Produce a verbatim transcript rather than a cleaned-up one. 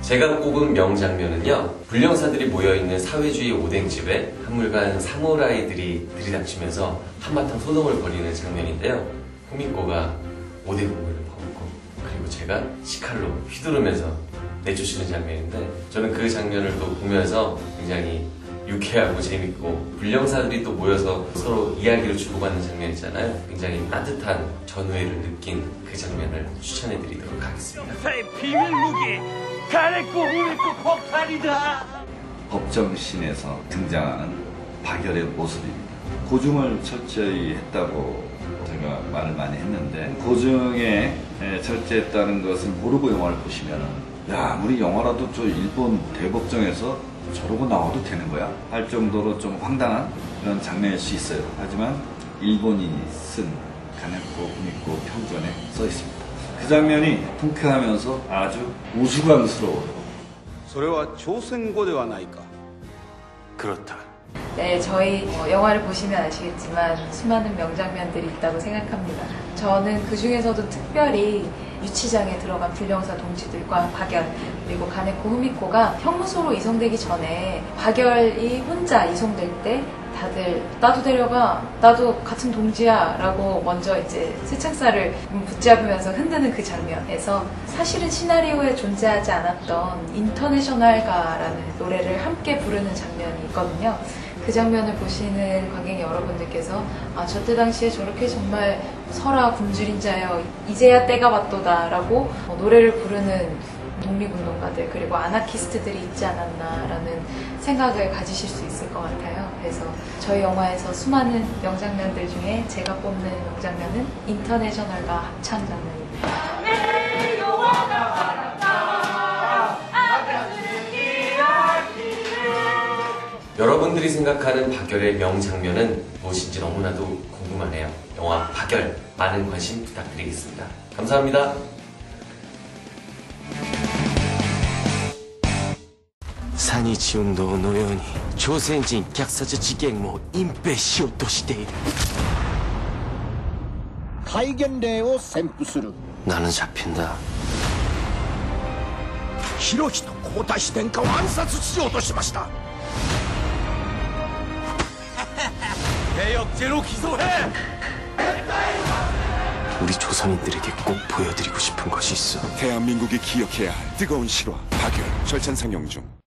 제가 꼽은 명장면은요, 불령사들이 모여있는 사회주의 오뎅집에 한물간 사무라이들이 들이닥치면서 한바탕 소동을 벌이는 장면인데요. 후미코가 오뎅 국물을 퍼붓고 그리고 제가 식칼로 휘두르면서 내쫓는 장면인데, 저는 그 장면을 또 보면서 굉장히 유쾌하고 재밌고, 불령사들이 또 모여서 서로 이야기를 주고받는 장면 있잖아요. 굉장히 따뜻한 전우애를 느낀 그 장면을 추천해드리도록 하겠습니다. 새 비밀 무기 가래코 후미코 폭탄이다. 법정신에서 등장하는 박열의 모습입니다. 고증을 철저히 했다고 제가 말을 많이 했는데, 고증에 철저했다는 것을 모르고 영화를 보시면, 야, 아무리 영화라도 저 일본 대법정에서 저러고 나와도 되는 거야? 할 정도로 좀 황당한 그런 장면일 수 있어요. 하지만 일본인이 쓴 가네코 후미코 평전에 써 있습니다. 그 장면이 통쾌하면서 아주 우스꽝스러워요. それは朝鮮語ではないか? 그렇다. 네, 저희 어, 영화를 보시면 아시겠지만 수많은 명장면들이 있다고 생각합니다. 저는 그 중에서도 특별히 유치장에 들어간 불령사 동지들과 박열, 그리고 가네코 후미코가 형무소로 이송되기 전에 박열이 혼자 이송될 때 다들 나도 데려가, 나도 같은 동지야 라고 먼저 이제 세창살을 붙잡으면서 흔드는 그 장면에서, 사실은 시나리오에 존재하지 않았던 인터내셔널가라는 노래를 함께 부르는 장면이 있거든요. 그 장면을 보시는 관객 여러분들께서 아, 저때 당시에 저렇게 정말 설아 굶주린 자여 이제야 때가 왔도다 라고 어, 노래를 부르는 독립운동가들, 그리고 아나키스트들이 있지 않았나라는 생각을 가지실 수 있을 것 같아요. 그래서 저희 영화에서 수많은 명장면들 중에 제가 뽑는 명장면은 인터내셔널과 합창 장면입니다. 내 영화가 바란다, 여러분들이 생각하는 박열의 명장면은 무엇인지 너무나도 궁금하네요. 영화 박열, 많은 관심 부탁드리겠습니다. 감사합니다. サニチ運動のように朝鮮人虐殺事件も隠蔽しようとしている。 戒厳令を宣布する。 나는 잡힌다. ヒロヒと皇太子殿下を暗殺しようとしました。 대역죄로 기소해! 우리 조선인들에게 꼭 보여드리고 싶은 것이 있어. 대한민국이 기억해야 할 뜨거운 실화 박열 절찬 상영 중.